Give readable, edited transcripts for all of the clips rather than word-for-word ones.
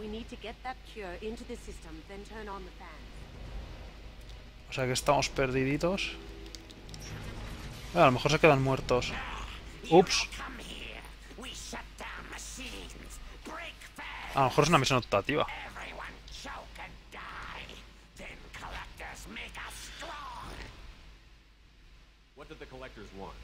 O sea que estamos perdiditos. A lo mejor se quedan muertos. Ups. A lo mejor es una misión optativa. What do the collectors want?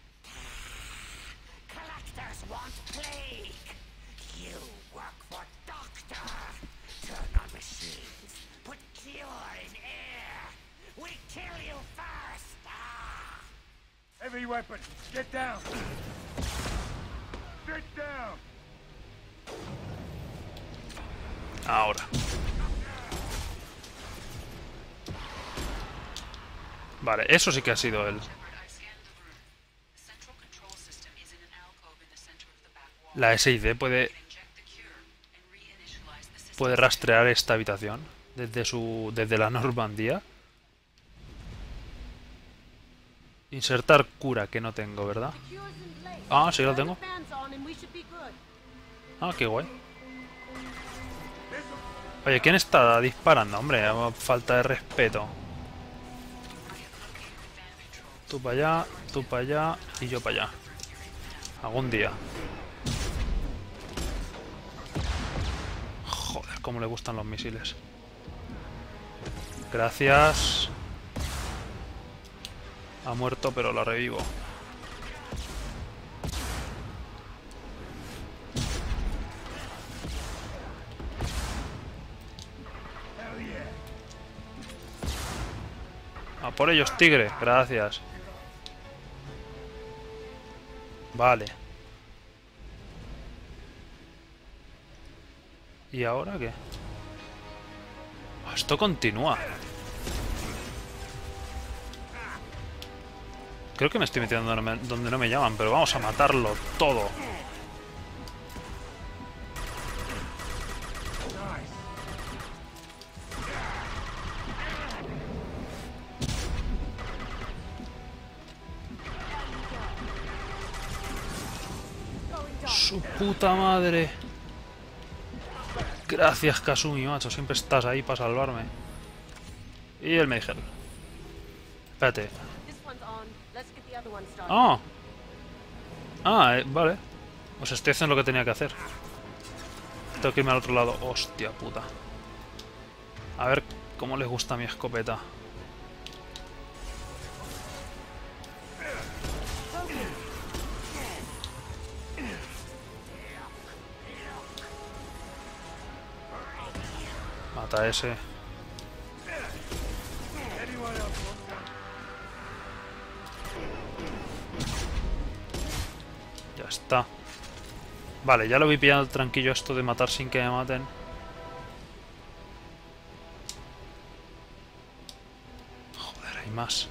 Collectors want plague. You work for Doctor. Turn on machines. Put cure in air. We kill you first. Heavy weapon, get down. Sit down. Ahora. Vale, eso sí que ha sido él. La SID puede rastrear esta habitación desde la Normandía. Insertar cura, que no tengo, ¿verdad? Ah, sí, lo tengo. Ah, qué guay. Oye, ¿quién está disparando? Hombre, falta de respeto. Tú para allá y yo para allá. Algún día. Joder, cómo le gustan los misiles. Gracias. Ha muerto, pero lo revivo. A por ellos, tigre. Gracias. Vale. ¿Y ahora qué? Esto continúa. Creo que me estoy metiendo donde no me llaman, pero vamos a matarlo todo. Su puta madre. Gracias, Kasumi, macho. Siempre estás ahí para salvarme. Y el Meigel. Espérate. Ah. Ah, vale. Pues estoy haciendo lo que tenía que hacer. Tengo que irme al otro lado. Hostia puta. A ver cómo les gusta mi escopeta. Mata a ese. Ya está. Vale, ya lo voy pillando tranquilo esto de matar sin que me maten. Joder, hay más.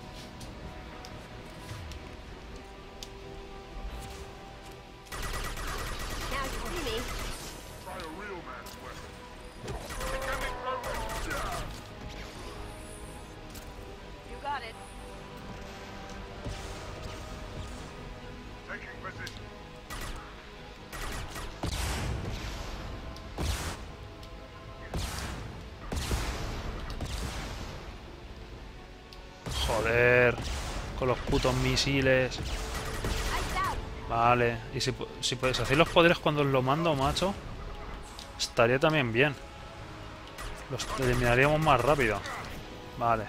Joder, con los putos misiles. Vale, y si podéis hacer los poderes cuando os lo mando, macho, estaría también bien. Los eliminaríamos más rápido. Vale.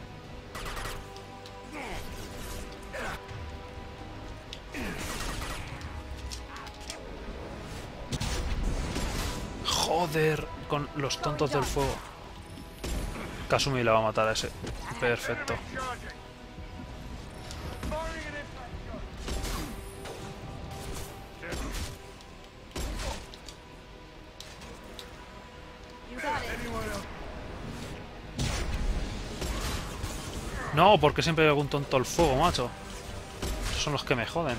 Joder, con los tontos del fuego. Kasumi la va a matar a ese. Perfecto. No, porque siempre hay algún tonto al fuego, macho. Esos son los que me joden.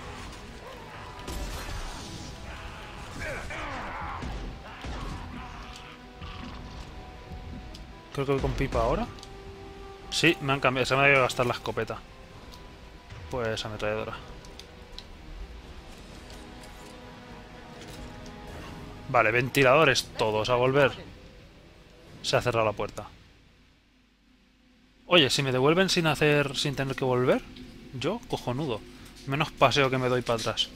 Creo que voy con pipa ahora. Sí, me han cambiado. Se me ha ido a gastar la escopeta. Pues ametralladora. Vale, ventiladores todos, a volver. Se ha cerrado la puerta. Oye, si me devuelven sin hacer... sin tener que volver, yo, cojonudo. Menos paseo que me doy para atrás.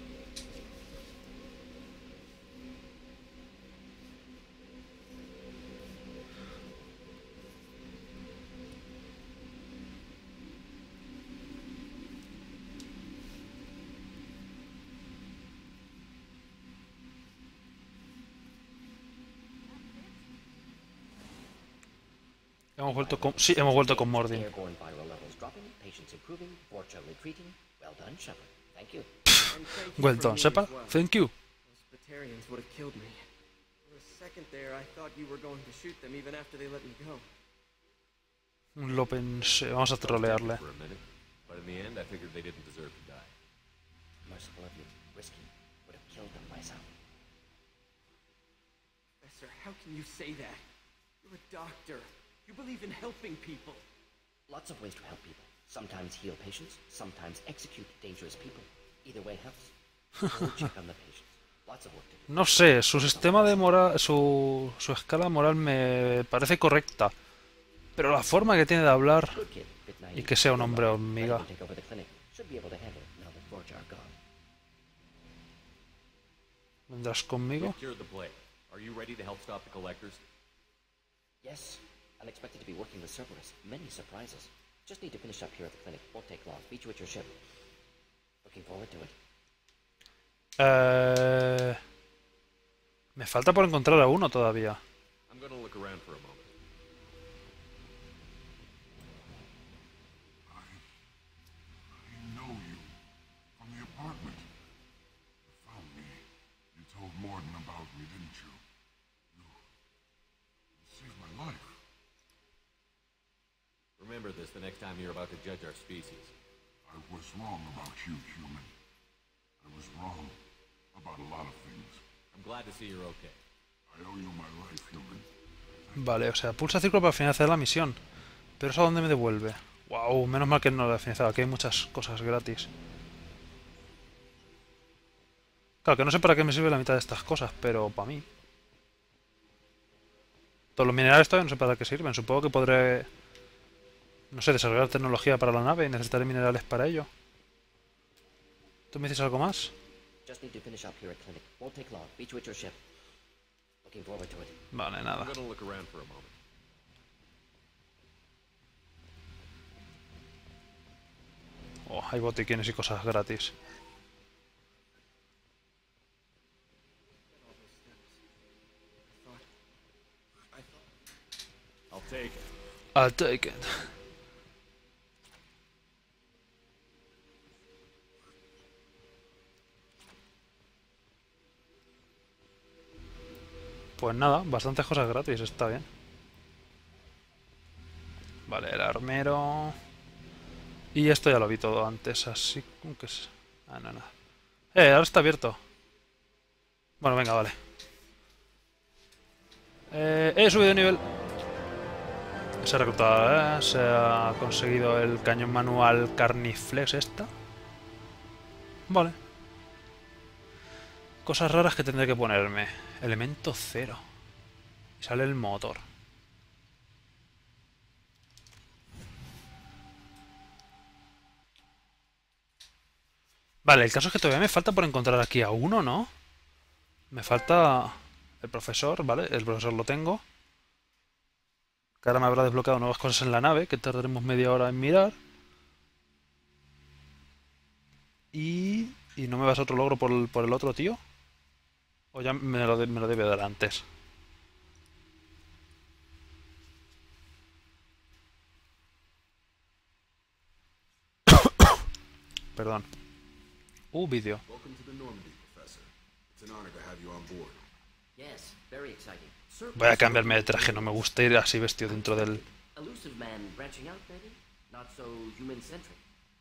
Hemos vuelto con... Sí, hemos vuelto con Mordin. Airborne viral levels dropping, patients improving, Borgia retreating. Well done, Shepard. Thank you. And thank you Well for done, me Shepard. as well. Thank you. Those Batarians would have killed me. For a second there, I thought you were going to shoot them even after they let me go. Lo pensé. Vamos a trolearle. For a minute, but in the end, I figured they didn't deserve to die. Merciful of you. Risky. Would have killed them myself. Professor, how can you say that? You're a doctor. You believe in helping people. Lots of ways to help people. Sometimes heal patients, sometimes execute dangerous people. Either way helps. Go check on the patients. Lots of work to do. No sé, su sistema de moral... Su escala moral me parece correcta. Pero la forma que tiene de hablar... Good kid. Bit naive. Y que sea un hombre Ready hormiga. to take over the clinic. Should be able to handle it now that Borgia are gone. ¿Vendrás conmigo? We've cured the plague. Are you ready to help stop the collectors? Yes. Unexpected to be working with Cerberus. Many surprises. Just need to finish up here at the clinic. Won't take long. Meet you at your ship. Looking forward to it. Me falta por encontrar a uno todavía. I'm gonna look around for a moment. I know you. From the apartment. You found me. You told Morden about me, didn't you? You saved my life. Remember this the next time you're about to judge our species. I was wrong about you, human. I was wrong about a lot of things. I'm glad to see you're okay. I owe you my life, human. Vale, o sea, pulsa círculo para finalizar la misión. Pero ¿eso a dónde me devuelve? Wow, menos mal que no lo he finalizado. Aquí hay muchas cosas gratis. Claro, que no sé para qué me sirve la mitad de estas cosas, pero para mí. Todos los minerales todavía no sé para qué sirven. Supongo que podré... No sé, desarrollar tecnología para la nave y necesitaré minerales para ello. ¿Tú me dices algo más? Just need to finish up here at clinic. Won't take long. Meet you at your ship. Looking forward to it. Vale, nada. I'm gonna look around for a moment. Oh, hay botiquines y cosas gratis. I'll take it. I'll take it. Pues nada, bastantes cosas gratis, está bien. Vale, el armero... Y esto ya lo vi todo antes, así que es... Ah, no, nada. Ahora está abierto. Bueno, venga, vale. He subido de nivel. Se ha reclutado, se ha conseguido el cañón manual Carniflex esta. Vale. Cosas raras que tendré que ponerme. Elemento 0. Y sale el motor. Vale, el caso es que todavía me falta por encontrar aquí a uno, ¿no? Me falta el profesor, ¿vale? El profesor lo tengo. Que ahora me habrá desbloqueado nuevas cosas en la nave, que tardaremos media hora en mirar. ¿Y no me vas a otro logro por el otro tío? ¿O ya me lo debe dar antes? Perdón. Vídeo. Welcome to the Normandy, Professor. It's an honor to have you on board. Yes, very exciting. Voy a cambiarme de traje, no me gusta ir así vestido dentro del... Elusive man branching out, maybe? Not so human-centric.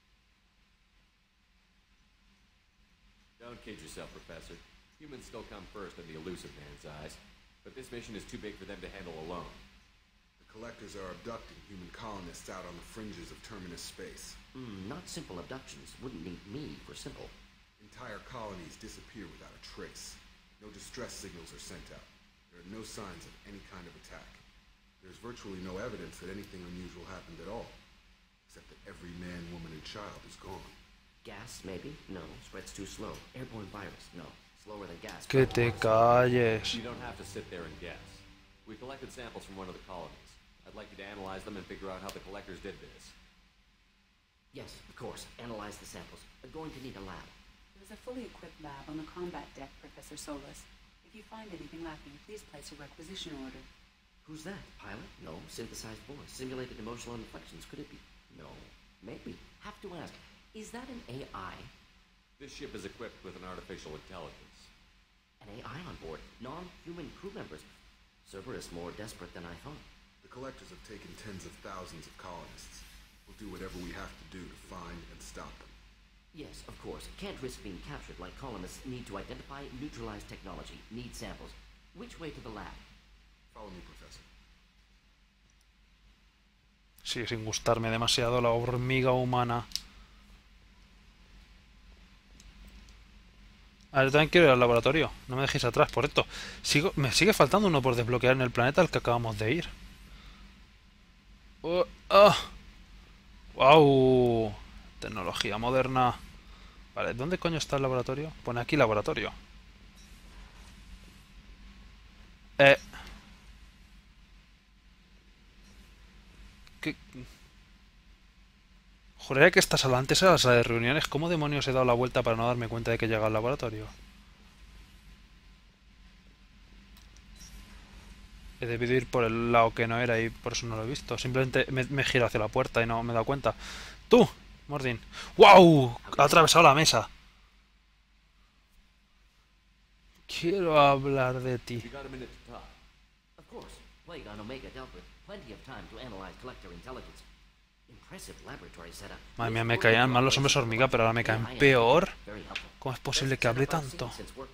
Don't kid yourself, Professor. Humans still come first in the elusive man's eyes, but this mission is too big for them to handle alone. The Collectors are abducting human colonists out on the fringes of Terminus space. Not simple abductions. Wouldn't need me for simple. Entire colonies disappear without a trace. No distress signals are sent out. There are no signs of any kind of attack. There's virtually no evidence that anything unusual happened at all, except that every man, woman, and child is gone. Gas, maybe? No. Spreads too slow. Airborne virus? No. Slower than gas. Que te calles. You don't have to sit there and guess. We collected samples from one of the colonies. I'd like you to analyze them and figure out how the collectors did this. Yes, of course. Analyze the samples. We're going to need a lab. There's a fully equipped lab on the combat deck, Professor Solus. If you find anything lacking, please place a requisition order. Who's that? Pilot? No. Synthesized voice. Simulated emotional inflections. Could it be? No. Maybe. Have to ask. Is that an AI? This ship is equipped with an artificial intelligence. An AI on board? Non-human crew members? Cerberus more desperate than I thought. The collectors have taken tens of thousands of colonists. We'll do whatever we have to do to find and stop them. Yes, of course. Can't risk being captured like colonists need to identify, neutralize technology, need samples. Which way to the lab? Follow me, Professor. Sigue sin gustarme demasiado la hormiga humana. A ver, yo también quiero ir al laboratorio. No me dejéis atrás, por esto. Me sigue faltando uno por desbloquear en el planeta al que acabamos de ir. ¡Wow! Tecnología moderna. Vale, ¿dónde coño está el laboratorio? Pone aquí laboratorio. ¿Qué? Juraría que esta sala antes era la sala de reuniones. ¿Cómo demonios he dado la vuelta para no darme cuenta de que llega al laboratorio? He debido ir por el lado que no era y por eso no lo he visto. Simplemente me giro hacia la puerta y no me he dado cuenta. ¡Tú! Mordin. ¡Wow! Ha atravesado la mesa. Quiero hablar de ti. You got a minute to talk. Of course. Plague on Omega dealt with plenty of time to analyze collector intelligence. Impressive laboratory setup. Madre mía, me caían mal los hombres hormiga, pero ahora me caen peor. ¿Cómo es posible que hable tanto?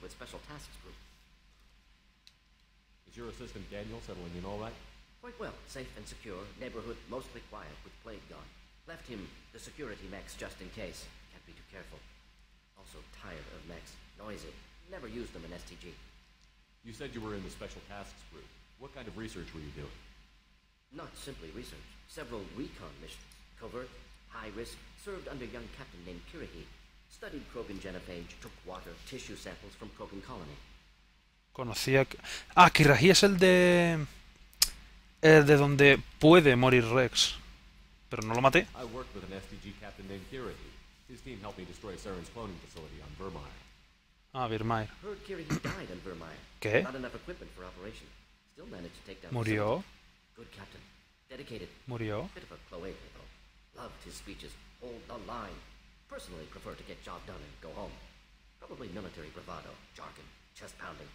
Is your assistant Daniel settling in all right? Quite well. Safe and secure. Neighborhood mostly quiet with Plague gone. Left him the security mechs just in case. Can't be too careful. Also tired of mechs. Noisy. Never used them in STG. You said you were in the Special Tasks Group. What kind of research were you doing? Not simply research. Several recon missions. Covert, high risk, served under young captain named Kirihide. Studied Krogan genophage, took water, tissue samples from Krogan colony. Conocía que... Ah, Kirahí es el de... El de donde puede morir Rex. Pero no lo maté. I worked with an STG captain named Kirihide. His team helped me destroy Saren's cloning facility on Vermeer. Ah, Virmire. Heard Kirihide died on Vermeer. ¿Qué? Not enough equipment for operation. Still managed to take down... Murió. Good captain. Dedicated. Murió. Bit of a cloaca, though. Loved his speeches. Hold the line. Personally prefer to get job done and go home. Probably military bravado, jargon, chest pounding.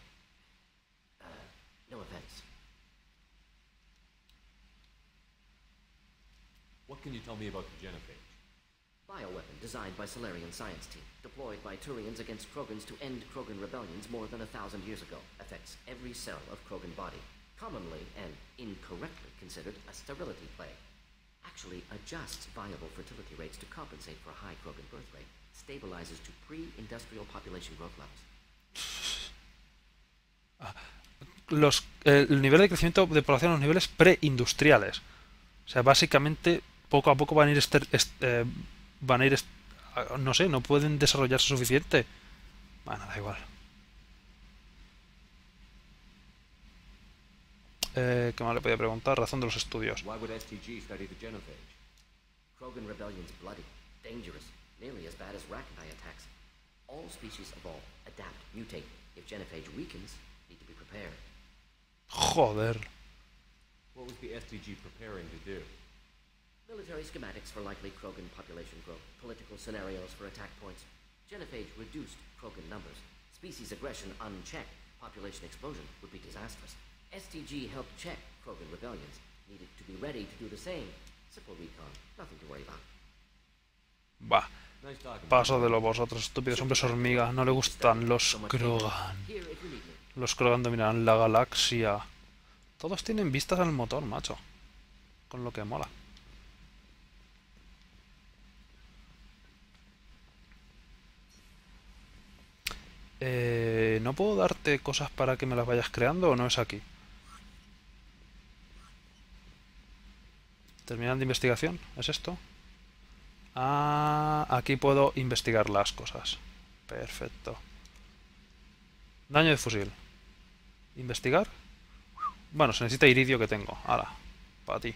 No offense. What can you tell me about the genophage? Bioweapon designed by Solarian science team. Deployed by Turians against Krogans to end Krogan rebellions more than 1,000 years ago. Affects every cell of Krogan body. Commonly and incorrectly considered a sterility plague. Actually adjusts viable fertility rates to compensate for a high Krogan birth rate. Stabilizes to pre-industrial population growth levels. El nivel de crecimiento de población a los niveles preindustriales. O sea, básicamente, poco a poco van a ir... no sé, no pueden desarrollarse suficiente. Bueno, da igual. ¿Qué más le podía preguntar? Razón de los estudios. Why would STG study the genophage? Krogan rebellion's bloody, dangerous, nearly as bad as Rachni attacks. All species evolve, adapt, mutate. If genophage weakens, need to be prepared. Joder. What was the STG preparing to do? Military schematics for likely Krogan population growth, political scenarios for attack points. Genophage reduced Krogan numbers. Species aggression unchecked, population explosion would be disastrous. STG helped check Krogan rebellions. Needed to be ready to do the same. Simple recon, nothing to worry about. Bah. Paso de lo vosotros, estúpidos hombres hormiga. No le gustan los Krogan. Los Krogan dominarán la galaxia. Todos tienen vistas al motor, macho. Con lo que mola. ¿No puedo darte cosas para que me las vayas creando o no es aquí? Terminar de investigación, ¿es esto? Ah, aquí puedo investigar las cosas. Perfecto. Daño de fusil. ¿Investigar? Bueno, se necesita iridio que tengo. Hala, para ti.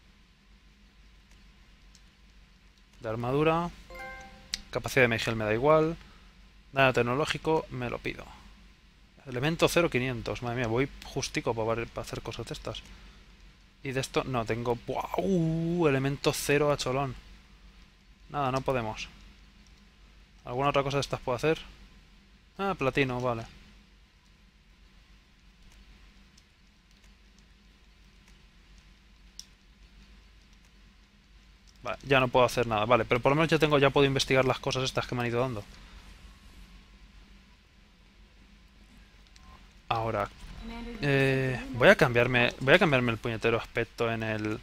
De armadura. Capacidad de Meigel me da igual. Daño tecnológico, me lo pido. Elemento 0500. Madre mía, voy justico para hacer cosas de estas. Y de esto, no, tengo... ¡Wow! Elemento 0 a cholón. Nada, no podemos. ¿Alguna otra cosa de estas puedo hacer? Ah, platino, vale. Vale, ya no puedo hacer nada, vale, pero por lo menos ya puedo investigar las cosas estas que me han ido dando. Ahora, voy a cambiarme el puñetero aspecto en el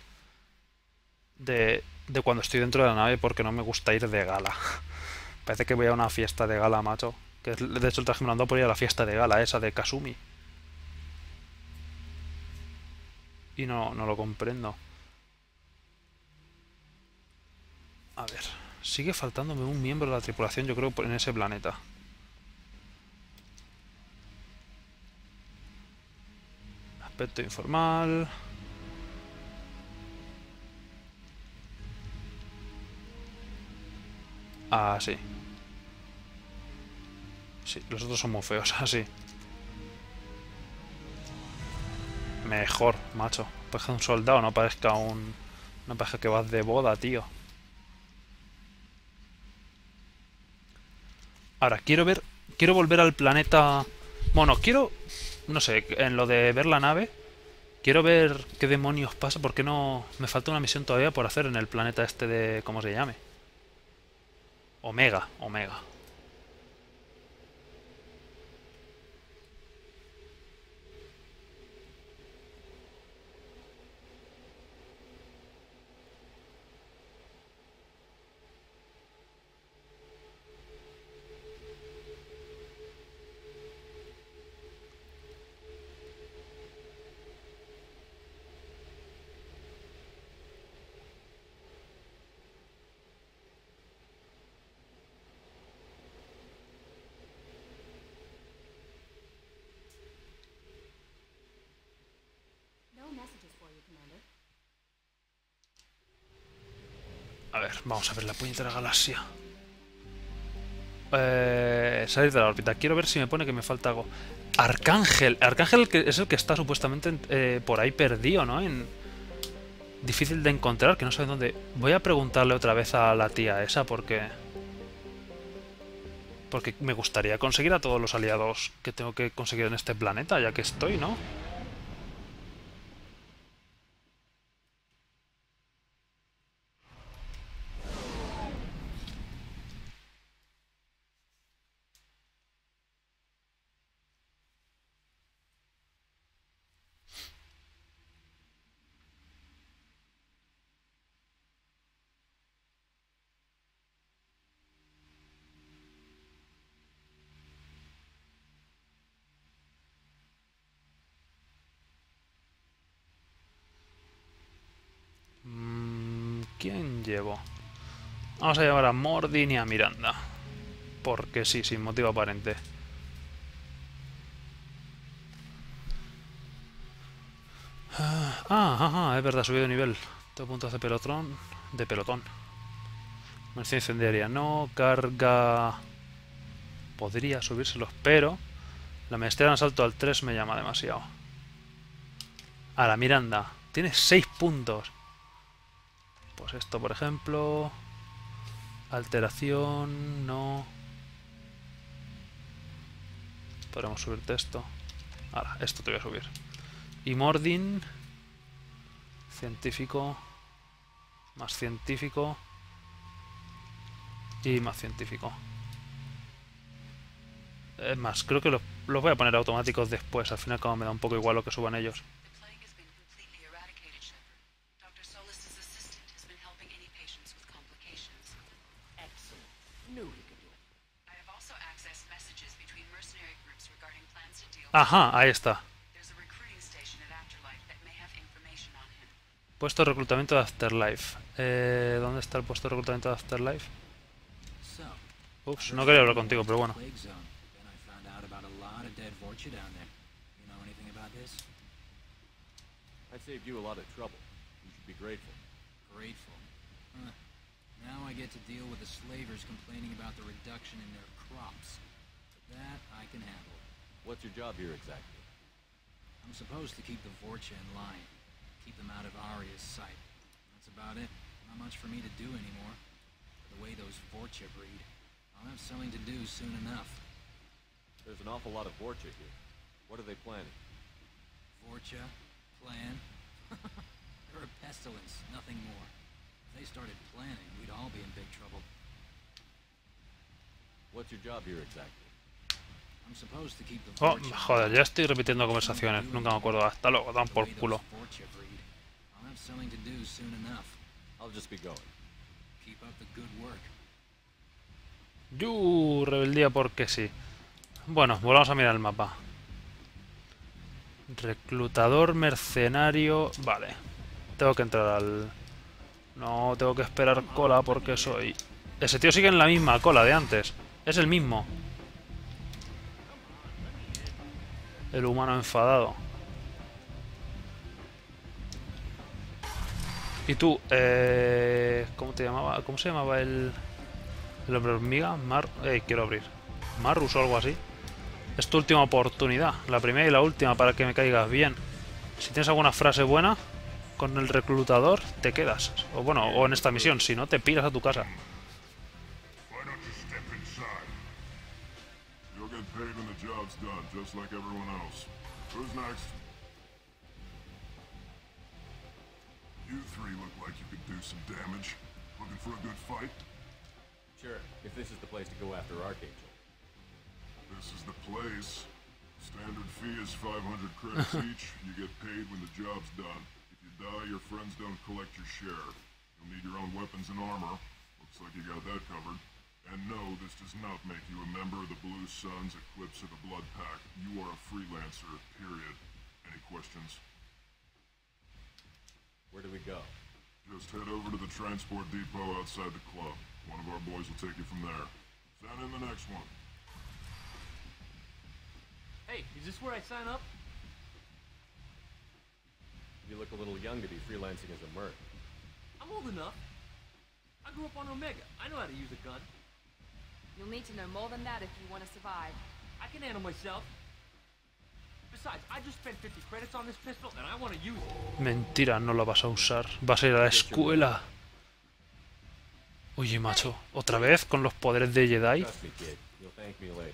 de cuando estoy dentro de la nave porque no me gusta ir de gala. Parece que voy a una fiesta de gala, macho. Que de hecho el traje me lo han dado por ir a la fiesta de gala esa de Kasumi. Y no lo comprendo. A ver, sigue faltándome un miembro de la tripulación, yo creo, en ese planeta. Aspecto informal. Ah, sí. Sí, los otros son muy feos, así. Mejor, macho. Parezca un soldado, no parezca un... No parezca que vas de boda, tío. Ahora, quiero volver al planeta... Bueno, no sé, en lo de ver la nave, quiero ver qué demonios pasa, porque no... Me falta una misión todavía por hacer en el planeta este de... ¿Cómo se llame? Omega. A ver, vamos a ver la puñetera galaxia. Salir de la órbita. Quiero ver si me pone que me falta algo. Arcángel. Arcángel es el que está supuestamente por ahí perdido, ¿no? Difícil de encontrar, que no sé dónde. Voy a preguntarle otra vez a la tía esa porque me gustaría conseguir a todos los aliados que tengo que conseguir en este planeta, ya que estoy, ¿no? ¿Quién llevo? Vamos a llevar a Mordin y a Miranda. Porque sí, sin motivo aparente. Es verdad, subido de nivel. Tengo puntos de pelotón. Munición incendiaria no. Carga... Podría subírselos, pero... La maestría en asalto al 3 me llama demasiado. A la Miranda. Tiene 6 puntos. Pues esto, por ejemplo... Alteración... No... Podemos subirte esto. Ahora, esto te voy a subir. Y Mordin... Científico... Más científico... Y más científico. Es más, creo que los voy a poner automáticos después. Al final, como me da un poco igual lo que suban ellos. Excellent. Knew he could do it. I have also accessed messages between mercenary groups regarding plans to deal Ajá, ahí está. There's a recruiting station at Afterlife that may have information on him. Puesto de reclutamiento de Afterlife. ¿Dónde está el puesto de reclutamiento de Afterlife? So, Ups, no quería hablar contigo, pero bueno. Plague zone. Then I found out about a lot of dead Vorcha down there. You know anything about this? I saved you a lot of trouble. You should be grateful. Grateful. Huh. Now I get to deal with the slavers complaining about the reduction in their crops. That I can handle. What's your job here exactly? I'm supposed to keep the Vorcha in line. Keep them out of Arya's sight. That's about it. Not much for me to do anymore. The way those Vorcha breed, I'll have something to do soon enough. There's an awful lot of Vorcha here. What are they planning? Vorcha? Plan? They're a pestilence, nothing more. If they started planning, we'd all be in big trouble. What's your job here exactly? I'm supposed to keep the Oh, Vorcha joder, ya estoy repitiendo conversaciones. Nunca me acuerdo. Hasta luego, dan por the way culo. those Vorcha breed. I'll have something to do soon enough. I'll just be going. Keep up the good work. Rebeldía porque sí. Bueno, volvamos a mirar el mapa. Reclutador mercenario. Vale. Tengo que entrar al... No, tengo que esperar cola porque soy... Ese tío sigue en la misma cola de antes. Es el mismo. El humano enfadado. ¿Y tú? ¿Cómo te llamaba? ¿Cómo se llamaba el hombre hormiga? Quiero abrir. Marrus o algo así. Es tu última oportunidad. La primera y la última para que me caigas bien. Si tienes alguna frase buena con el reclutador, te quedas. O bueno, o en esta misión. Si no, te piras a tu casa. Why don't you step inside? You'll get paid when the job's done, just like everyone else. Who's next? You three look like you could do some damage. Looking for a good fight? Sure, if this is the place to go after Archangel. This is the place. Standard fee is 500 credits each. You get paid when the job's done. If you die, your friends don't collect your share. You'll need your own weapons and armor. Looks like you got that covered. And no, this does not make you a member of the Blue Suns, Eclipse, or the Blood Pack. You are a freelancer, period. Any questions? Where do we go? Just head over to the transport depot outside the club. One of our boys will take you from there. Send in the next one. Hey, is this where I sign up? You look a little young to be freelancing as a merc. I'm old enough. I grew up on Omega. I know how to use a gun. You'll need to know more than that if you want to survive. I can handle myself. Besides, I just spent 50 credits on this pistol and I want to use it. Mentira, no lo vas a usar. Vas a ir a la escuela. Oye, macho. ¿Otra vez con los poderes de Jedi? Trust me, kid. You'll thank me later.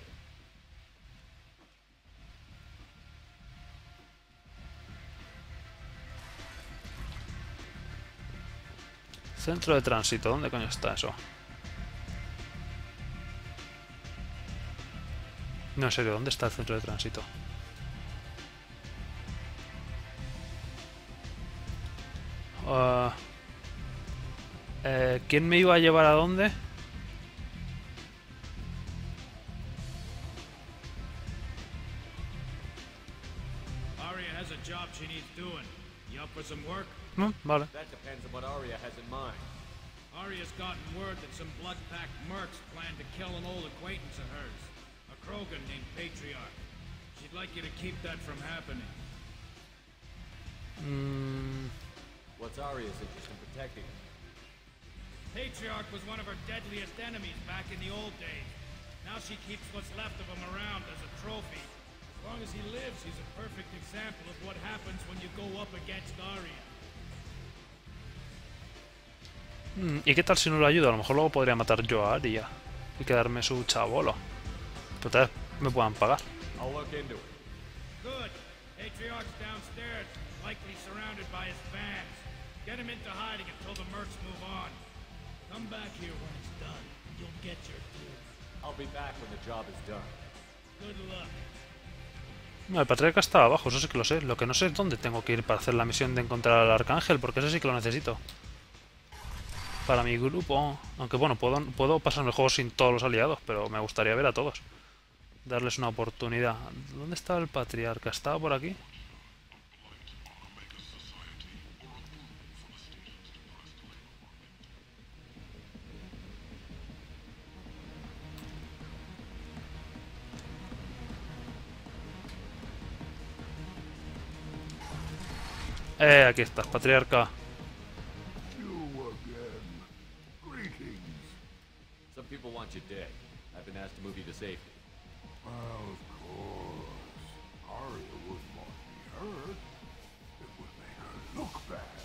Centro de tránsito. ¿Dónde coño está eso? No, en serio, ¿dónde está el centro de tránsito? ¿Quién me iba a llevar a dónde? Arya has a job she needs doing. You up for some work? Vale. That depends on what Arya has in mind. Arya's gotten word that some blood-packed mercs plan to kill an old acquaintance of hers, a Krogan named Patriarch. She'd like you to keep that from happening. What's Arya's interest in protecting him? Patriarch was one of her deadliest enemies back in the old days. Now she keeps what's left of him around as a trophy. As long as he lives, he's a perfect example of what happens when you go up against Arya. ¿Y qué tal si no lo ayudo? A lo mejor luego podría matar yo a Arya y quedarme su chabolo. Pero tal vez me puedan pagar. I'll look into it. Good. Patriarch's downstairs, likely surrounded by his fans. Get him into hiding until the mercs move on. Come back here when it's done. You'll get your due. I'll be back when the job is done. Good luck. No, el patriarca está abajo, eso sí que lo sé. Lo que no sé es dónde tengo que ir para hacer la misión de encontrar al arcángel, porque ese sí que lo necesito. Para mi grupo. Aunque bueno, puedo pasarme el juego sin todos los aliados, pero me gustaría ver a todos. darles una oportunidad. ¿Dónde estaba el patriarca? ¿Estaba por aquí? Aquí estás, patriarca. You again. Greetings. Some people want you dead. I've been asked to move you to safety. Well, of course. Arya wouldn't want me hurt. It would make her look bad.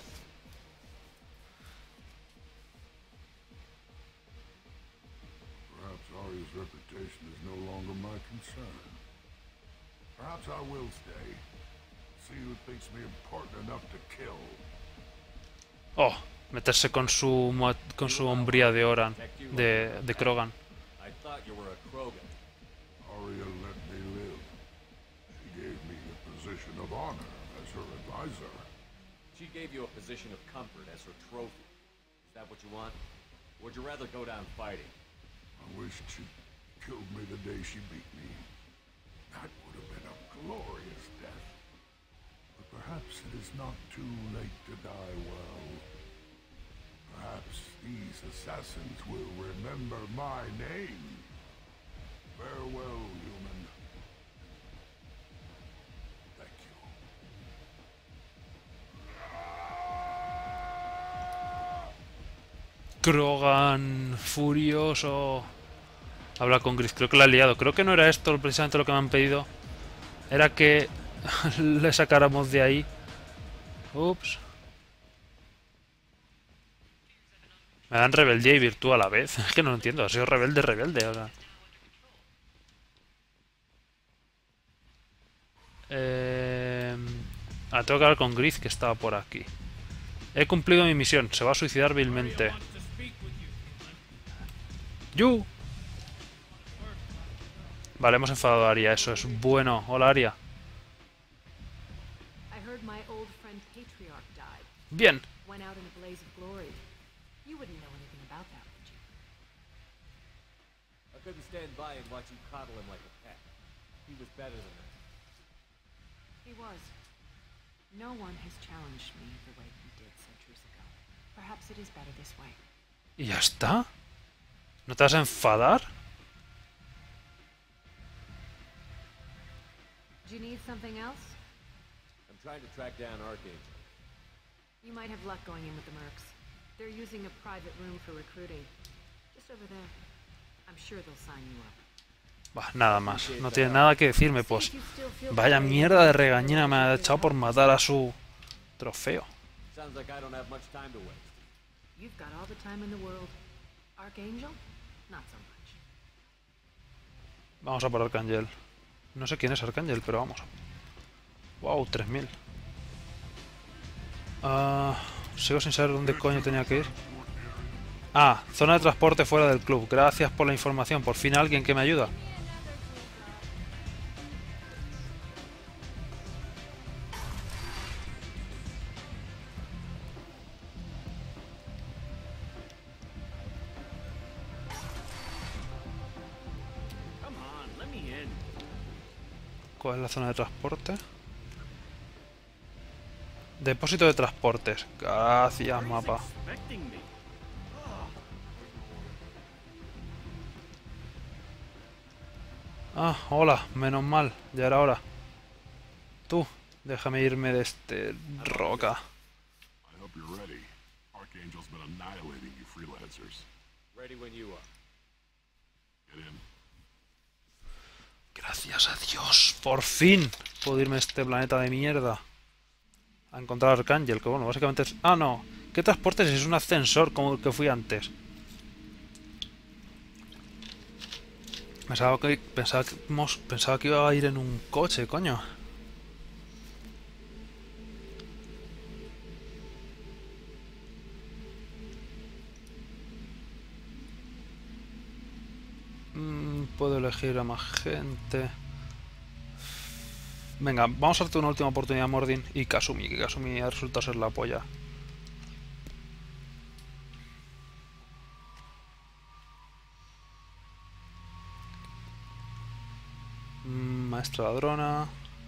Perhaps Arya's reputation is no longer my concern. Perhaps I will stay. See who thinks me important enough to kill. Oh, meterse con su hombría de Oran, de Krogan. I thought you were a Krogan. Arya let me live. She gave me the position of honor as her advisor. She gave you a position of comfort as her trophy. Is that what you want? Or would you rather go down fighting? I wished she'd killed me the day she beat me. That would have been a glorious death. But perhaps it is not too late to die well. Perhaps these assassins will remember my name. Farewell, human. Thank you. Krogan furioso. Habla con Gris, creo que la ha liado. Creo que no era esto precisamente lo que me han pedido. Era que le sacáramos de ahí. Ups. Me dan rebeldía y virtud a la vez. Es que no lo entiendo. Ha sido rebelde ahora. Tengo que hablar con Gris, que estaba por aquí. He cumplido mi misión. Se va a suicidar vilmente. ¡Yu! Vale, hemos enfadado a Arya. Eso es bueno. Hola, Arya. Bien. I couldn't stand by and watch you coddle him like a pet. He was better than that. He was. No one has challenged me the way he did centuries ago. Perhaps it is better this way. ¿Y ya está? ¿No te vas a enfadar? Do you need something else? I'm trying to track down Archangel. You might have luck going in with the mercs. They're using a private room for recruiting. Just over there. I'm sure they'll sign you up. Bah, nada más. No tiene nada que decirme, pues. Vaya mierda de regañina me ha echado por matar a su trofeo. Sounds like I don't have much time to waste. You've got all the time in the world. Archangel? Not so much. Vamos a por Arcángel. No sé quién es Arcángel, pero vamos. Wow, 3000. Sigo sin saber dónde coño tenía que ir. Ah, zona de transporte fuera del club. Gracias por la información. Por fin alguien que me ayuda. ¿Cuál es la zona de transporte? Depósito de transportes. Gracias, mapa. Ah, hola, menos mal, ya era hora. Tú, déjame irme de este roca. I hope you're ready. Archangel's been annihilating you freelancers. Ready when you are. Get in. Gracias a Dios, por fin puedo irme a este planeta de mierda. A encontrar a Arcángel, que bueno, básicamente es... Ah, no. ¿Qué transportes? Es un ascensor como el que fui antes. Pensaba que iba a ir en un coche, coño. Puedo elegir a más gente. Venga, vamos a darte una última oportunidad, Mordin y Kasumi, que Kasumi ha resultado ser la polla. Maestra ladrona.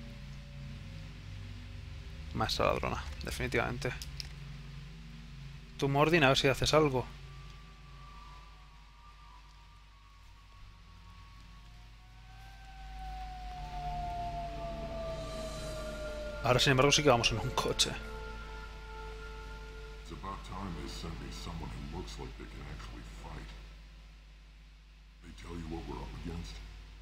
Maestra ladrona, definitivamente. Tú, Mordin, a ver si haces algo. Ahora, sin embargo, sí que vamos en un coche. It's about time they sent me someone who looks like they can actually fight. They tell you what we're up against?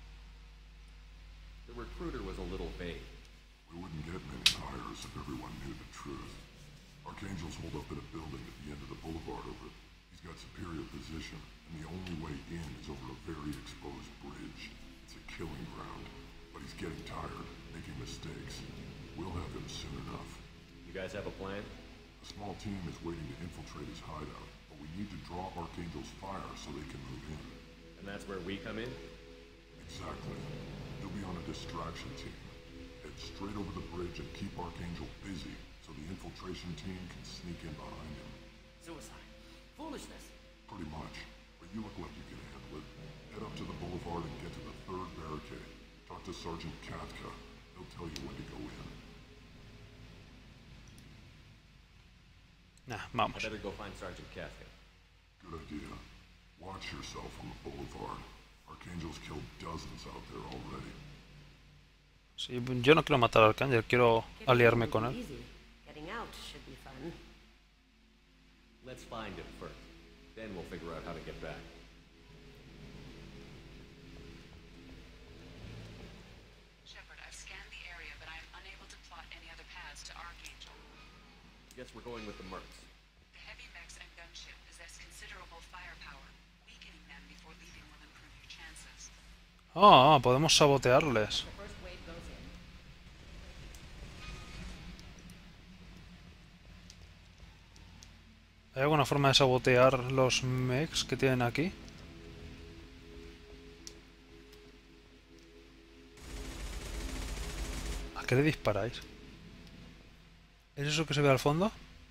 The recruiter was a little vague. We wouldn't get many hires if everyone knew the truth. Archangel's holed up at a building at the end of the boulevard over it. He's got superior position, and the only way in is over a very exposed bridge. It's a killing ground, but he's getting tired, making mistakes. We'll have him soon enough. You guys have a plan? A small team is waiting to infiltrate his hideout, but we need to draw Archangel's fire so they can move in. And that's where we come in? Exactly. You'll be on a distraction team. Head straight over the bridge and keep Archangel busy so the infiltration team can sneak in behind him. Suicide. Foolishness. Pretty much. But you look like you can handle it. Head up to the boulevard and get to the third barricade. Talk to Sergeant Katka. He'll tell you when to go in. Nah, I vamos. better go find Sergeant Kafka. Good idea. Watch yourself on the boulevard. Archangel's killed dozens out there already. Sí, yo no quiero matar al Arcángel, quiero aliarme con él. Easy. Getting out should be fun. Let's find him first. Then we'll figure out how to get back. Shepard, I've scanned the area, but I am unable to plot any other paths to Archangel. Guess we're going with the Mercs. The heavy mechs and gunship possess considerable firepower. Weakening them before leaving will improve your chances. Ah, podemos sabotearles. The first wave goes in. ¿Hay alguna forma de sabotear los mechs que tienen aquí? ¿A qué le disparáis? ¿Es eso que se ve al fondo?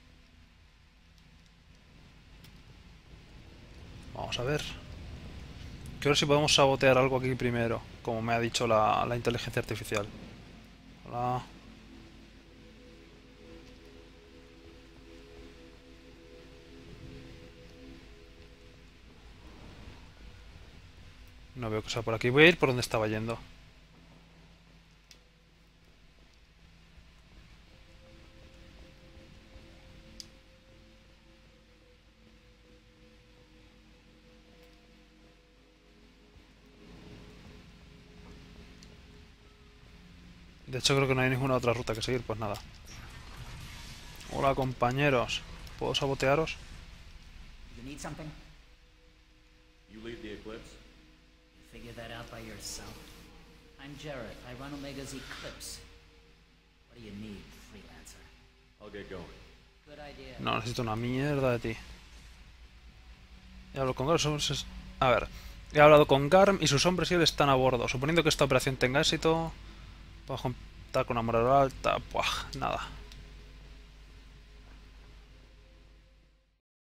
Vamos a ver. Quiero ver si podemos sabotear algo aquí primero, como me ha dicho la inteligencia artificial. Hola. No veo que sea por aquí. Voy a ir por donde estaba yendo. De hecho creo que no hay ninguna otra ruta que seguir, pues nada. Hola compañeros. ¿Puedo sabotearos? You need something? You lead the Eclipse? You figure that out by yourself. I'm Jareth. I run Omega's Eclipse. What do you need, freelancer? I'll get going. Good idea. No, necesito una mierda de ti. He hablado con Garm. A ver. He hablado con Garm y sus hombres y él están a bordo. Suponiendo que esta operación tenga éxito, puedo contar con una moral alta. Buah, nada.